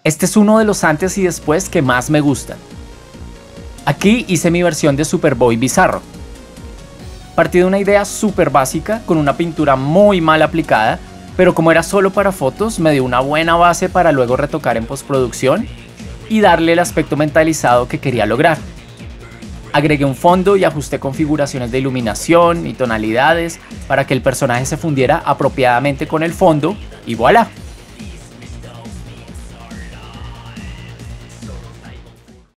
Este es uno de los antes y después que más me gustan. Aquí hice mi versión de Superboy Bizarro. Partí de una idea súper básica con una pintura muy mal aplicada, pero como era solo para fotos me dio una buena base para luego retocar en postproducción y darle el aspecto mentalizado que quería lograr. Agregué un fondo y ajusté configuraciones de iluminación y tonalidades para que el personaje se fundiera apropiadamente con el fondo y voilà.